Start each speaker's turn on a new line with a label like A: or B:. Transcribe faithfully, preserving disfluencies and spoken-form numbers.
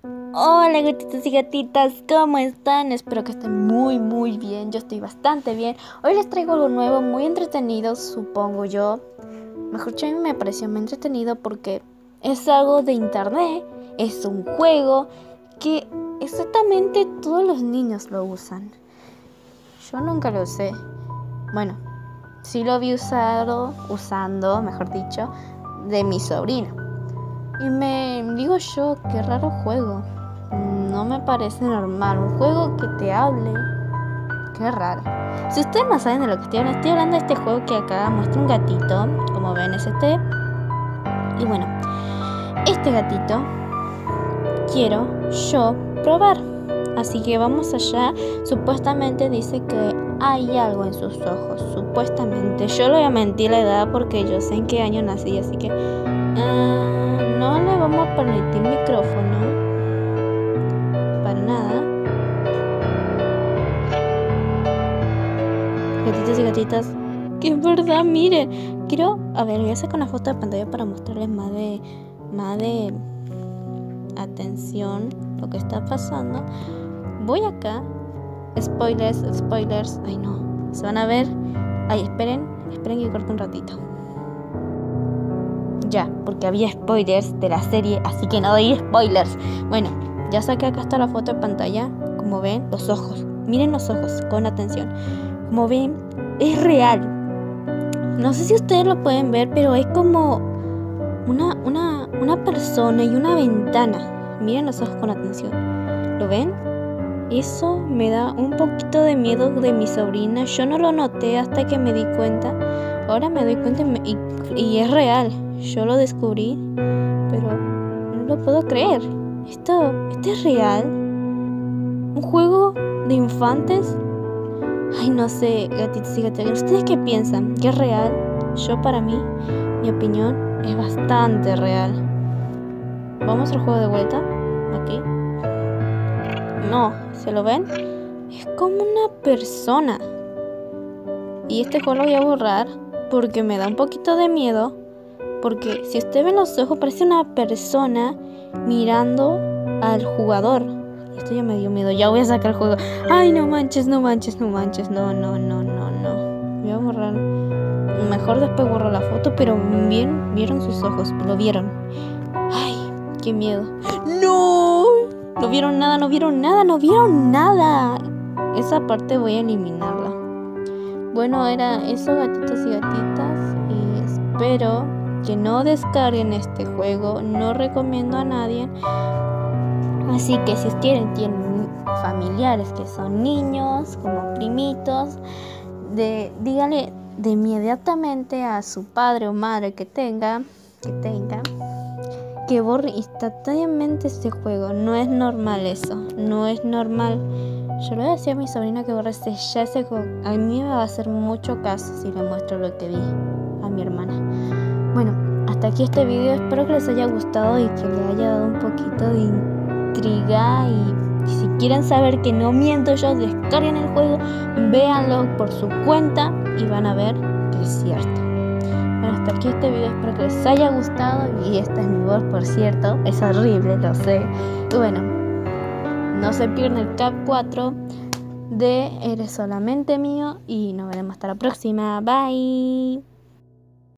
A: Hola gatitos y gatitas, ¿cómo están? Espero que estén muy muy bien, yo estoy bastante bien. Hoy les traigo algo nuevo, muy entretenido, supongo yo. Mejor dicho, a mí me pareció muy entretenido porque es algo de internet, es un juego que exactamente todos los niños lo usan. Yo nunca lo usé. Bueno, sí lo vi usado, usando, mejor dicho, de mi sobrino. Y me digo yo, qué raro juego. No me parece normal. Un juego que te hable. Qué raro. Si ustedes no saben de lo que estoy hablando, estoy hablando de este juego que acá muestra un gatito. Como ven, es este. Y bueno, este gatito quiero yo probar. Así que vamos allá. Supuestamente dice que hay algo en sus ojos. Supuestamente. Yo le voy a mentir la edad porque yo sé en qué año nací. Así que uh, no le vamos a permitir micrófono. Para nada. Gatitos y gatitas, que es verdad, miren. Quiero, a ver, voy a sacar una foto de pantalla para mostrarles más de, más de atención lo que está pasando. Voy acá. Spoilers, spoilers. Ay no, se van a ver. Ay, esperen, esperen que corte un ratito. Ya, porque había spoilers de la serie, así que no doy spoilers. Bueno, ya saqué acá está la foto de pantalla. Como ven, los ojos. Miren los ojos con atención. Como ven, es real. No sé si ustedes lo pueden ver, pero es como una, una, una persona y una ventana. Miren los ojos con atención. ¿Lo ven? Eso me da un poquito de miedo de mi sobrina. Yo no lo noté hasta que me di cuenta. Ahora me doy cuenta y, me, y, y es real. Yo lo descubrí, pero no lo puedo creer. Esto, esto es real. Un juego de infantes. Ay, no sé, gatitos y gatitas. ¿Ustedes qué piensan? ¿Que es real? Yo, para mí, mi opinión es bastante real. ¿Vamos al juego de vuelta? Aquí. No, ¿se lo ven? Es como una persona. Y este juego lo voy a borrar porque me da un poquito de miedo. Porque si ustedes ven los ojos, parece una persona mirando al jugador. Esto ya me dio miedo, ya voy a sacar el juego. Ay, no manches, no manches, no manches. No, no, no, no, no. Voy a borrar. Mejor después borro la foto, pero bien, vieron sus ojos, lo vieron. Ay, qué miedo. ¡No! No vieron nada, no vieron nada, no vieron nada. Esa parte voy a eliminarla. Bueno, era eso, gatitos y gatitas. Y espero que no descarguen este juego. No recomiendo a nadie. Así que si quieren, tienen familiares que son niños, como primitos, de, díganle de inmediatamente a su padre o madre que tenga, que tenga, que borre instantáneamente este juego. No es normal eso, no es normal. Yo le decía a mi sobrina que borre ese, ya ese juego. A mí me va a hacer mucho caso si le muestro lo que vi a mi hermana. Bueno, hasta aquí este video. Espero que les haya gustado y que le haya dado un poquito de intriga. Y si quieren saber que no miento yo, descarguen el juego, véanlo por su cuenta y van a ver que es cierto. Bueno, hasta aquí este video. Espero que les haya gustado. Y esta es mi voz, por cierto. Es horrible, lo sé. Y bueno, no se pierdan el cap cuatro de Eres Solamente Mío. Y nos veremos hasta la próxima. Bye.